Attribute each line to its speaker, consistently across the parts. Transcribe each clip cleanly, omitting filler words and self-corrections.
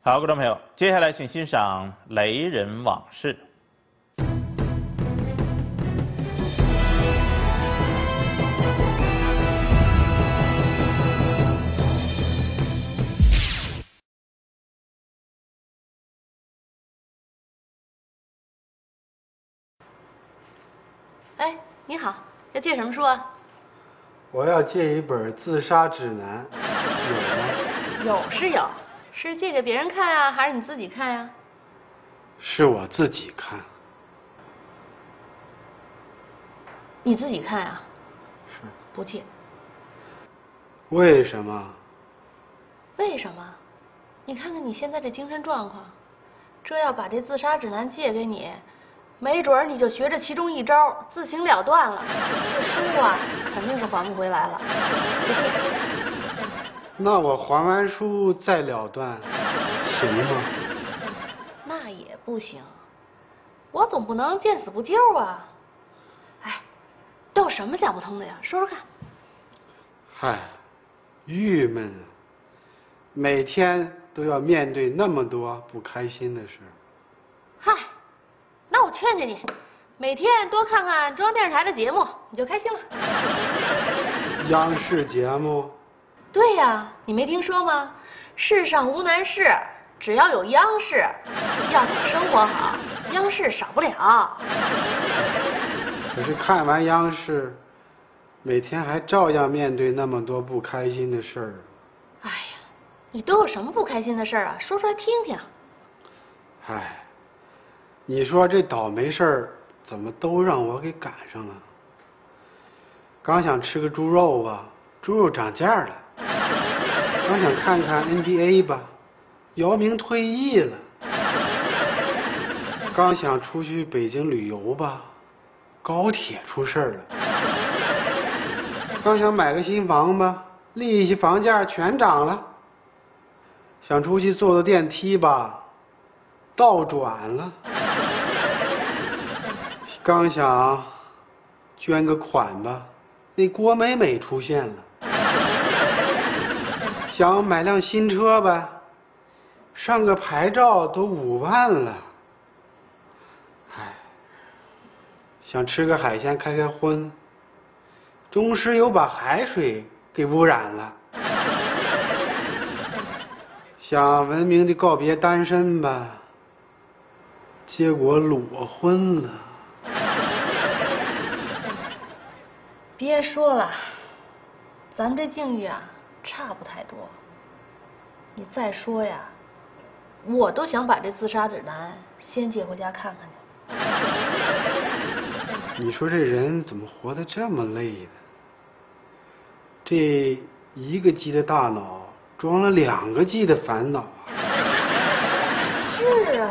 Speaker 1: 好，观众朋友，接下来请欣赏《雷人往事》。
Speaker 2: 哎，你好，要借什么书啊？
Speaker 3: 我要借一本自杀指南，有吗？
Speaker 2: 有是有，是借给别人看啊，还是你自己看呀？
Speaker 3: 是我自己看。
Speaker 2: 你自己看呀？
Speaker 3: 是。
Speaker 2: 不借。
Speaker 3: 为什么？
Speaker 2: 为什么？你看看你现在这精神状况，这要把这自杀指南借给你，没准儿你就学着其中一招，自行了断了。这书啊，肯定是还不回来了。不借。
Speaker 3: 那我还完书再了断，行吗？
Speaker 2: 那也不行，我总不能见死不救啊！哎，都有什么想不通的呀？说说看。
Speaker 3: 嗨，郁闷啊！每天都要面对那么多不开心的事。
Speaker 2: 嗨，那我劝劝你，每天多看看中央电视台的节目，你就开心了。
Speaker 3: 央视节目？
Speaker 2: 对呀，你没听说吗？世上无难事，只要有央视。要想生活好，央视少不了。
Speaker 3: 可是看完央视，每天还照样面对那么多不开心的事儿。
Speaker 2: 哎呀，你都有什么不开心的事儿啊？说出来听听。
Speaker 3: 唉，你说这倒霉事儿怎么都让我给赶上了？刚想吃个猪肉吧，猪肉涨价了；刚想看看 NBA 吧，姚明退役了；刚想出去北京旅游吧，高铁出事儿了；刚想买个新房吧，利息房价全涨了；想出去坐坐电梯吧，倒转了；刚想捐个款吧，那郭美美出现了；想买辆新车吧，上个牌照都5万了。唉，想吃个海鲜开开荤，中石油把海水给污染了。想文明的告别单身吧，结果裸婚了。
Speaker 2: 别说了，咱们这境遇啊，差不太多。你再说呀，我都想把这自杀指南先借回家看看去。
Speaker 3: 你说这人怎么活得这么累呢？这1个 G 的大脑装了2个 G 的烦恼啊！
Speaker 2: 是啊，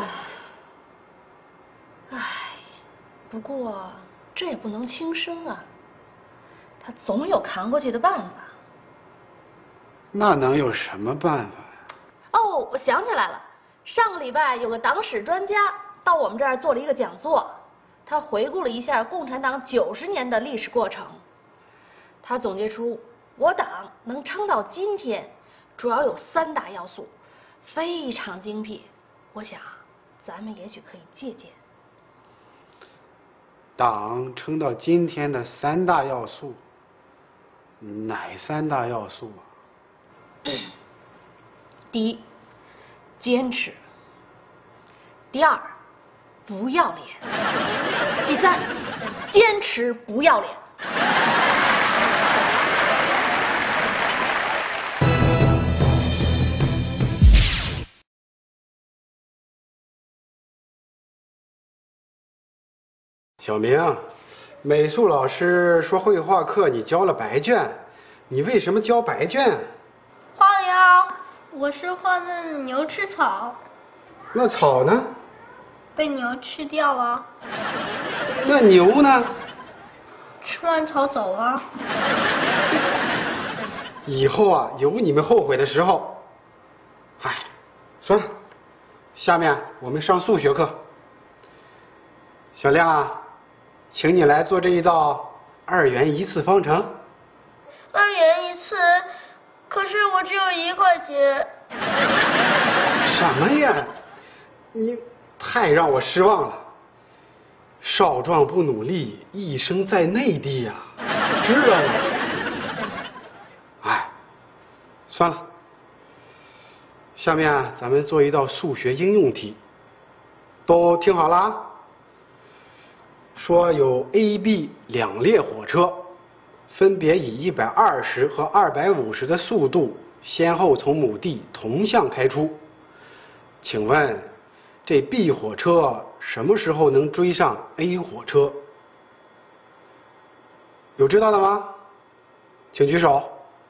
Speaker 2: 唉，不过这也不能轻生啊，他总有扛过去的办法。
Speaker 3: 那能有什么办法呀？
Speaker 2: 哦，我想起来了，上个礼拜有个党史专家到我们这儿做了一个讲座，他回顾了一下共产党90年的历史过程，他总结出我党能撑到今天，主要有3大要素，非常精辟。我想，咱们也许可以借鉴。
Speaker 3: 党撑到今天的3大要素，哪3大要素啊？
Speaker 2: 第一，坚持；第2，不要脸；第3，坚持不要脸。
Speaker 3: 小明，美术老师说绘画课你交了白卷，你为什么交白卷？
Speaker 4: 画了呀，我是画的牛吃草。
Speaker 3: 那草呢？
Speaker 4: 被牛吃掉了。
Speaker 3: 那牛呢？
Speaker 4: 吃完草走了。
Speaker 3: 以后啊，有你们后悔的时候。唉，算了，下面我们上数学课。小亮啊，请你来做这一道2元1次方程。
Speaker 4: 2元1次，可是我只有1块钱。
Speaker 3: 什么呀？你太让我失望了。少壮不努力，一生在内地呀，知道吗？哎，算了。下面咱们做一道数学应用题，都听好了啊。说有 A、B 两列火车，分别以120和250的速度先后从母地同向开出。请问，这 B 火车什么时候能追上 A 火车？有知道的吗？请举手。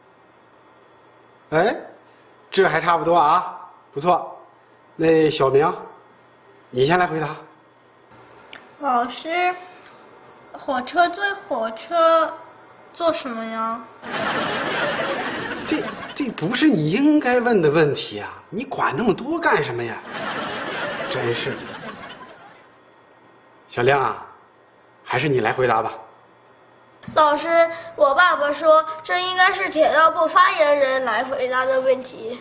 Speaker 3: 哎，这还差不多啊，不错。那小明，你先来回答。
Speaker 4: 老师，火车追火车做什么呀？
Speaker 3: 这不是你应该问的问题啊！你管那么多干什么呀？真是。小亮啊，还是你来回答吧。
Speaker 4: 老师，我爸爸说这应该是铁道部发言人来回答的问题。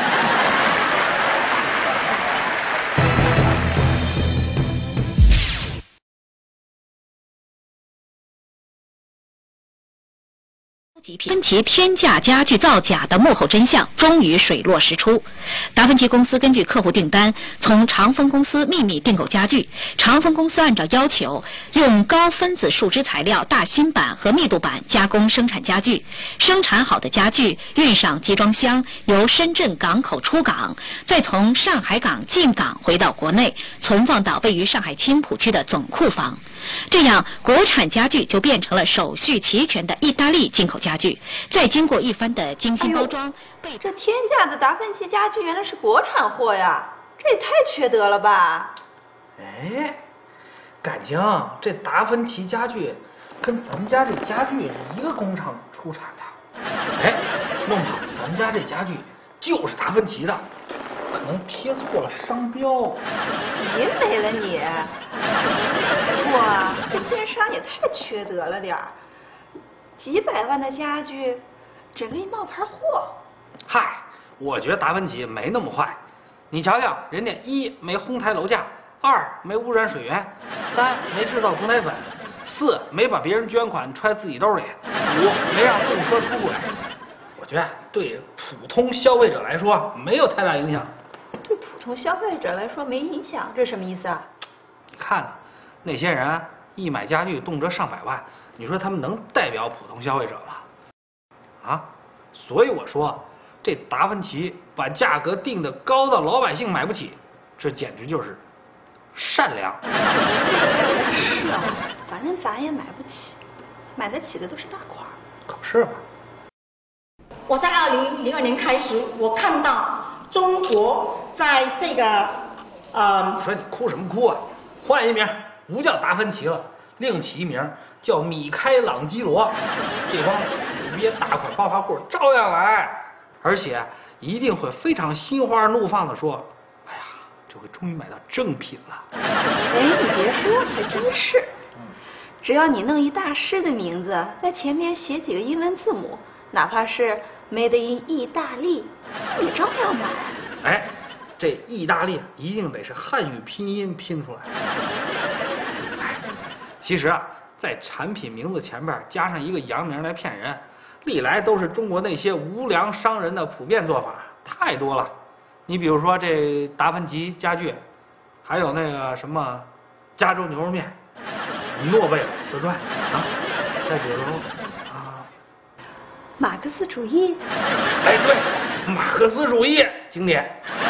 Speaker 5: 芬奇天价家具造假的幕后真相终于水落石出。达芬奇公司根据客户订单，从长丰公司秘密订购家具。长丰公司按照要求，用高分子树脂材料大芯板和密度板加工生产家具。生产好的家具运上集装箱，由深圳港口出港，再从上海港进港回到国内，存放到位于上海青浦区的总库房。这样，国产家具就变成了手续齐全的意大利进口家具，再经过一番的精心包装，
Speaker 6: 这天价的达芬奇家具原来是国产货呀，这也太缺德了吧！
Speaker 7: 哎，感情这达芬奇家具跟咱们家这家具是一个工厂出产的。哎，弄不好咱们家这家具就是达芬奇的，可能贴错了商标。
Speaker 6: 别美了你！不过啊，这奸商也太缺德了点儿，几百万的家具，只给你冒牌货。
Speaker 7: 嗨，我觉得达芬奇没那么坏。你瞧瞧，人家1没哄抬楼价，2没污染水源，3没制造毒奶粉，4没把别人捐款揣自己兜里，5没让动车出轨。我觉得对普通消费者来说没有太大影响。
Speaker 6: 对普通消费者来说没影响，这什么意思啊？
Speaker 7: 你看，那些人一买家具动辄上百万，你说他们能代表普通消费者吗？啊，所以我说，这达芬奇把价格定得高到老百姓买不起，这简直就是善良。
Speaker 6: 是啊，反正咱也买不起，买得起的都是大款。
Speaker 7: 可是吧？
Speaker 8: 我在2002年开始，我看到中国在这个
Speaker 7: 我说你哭什么哭啊？换一名，不叫达芬奇了，另起一名叫米开朗基罗。这帮土鳖大款暴发户照样来，而且一定会非常心花怒放地说：“哎呀，这回终于买到正品了。”
Speaker 6: 哎，你别说，还真是。只要你弄一大师的名字，在前面写几个英文字母，哪怕是 Made in 意大利，也照样买。
Speaker 7: 哎，这意大利一定得是汉语拼音拼出来。哎，其实啊，在产品名字前边加上一个洋名来骗人，历来都是中国那些无良商人的普遍做法，太多了。你比如说这达芬奇家具，还有那个什么加州牛肉面、诺贝尔瓷砖啊，再比如啊，
Speaker 6: 马克思主义。
Speaker 7: 哎，对，马克思主义经典。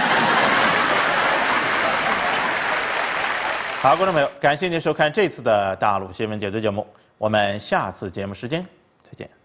Speaker 1: 好，观众朋友，感谢您收看这次的大陆新闻解读节目，我们下次节目时间再见。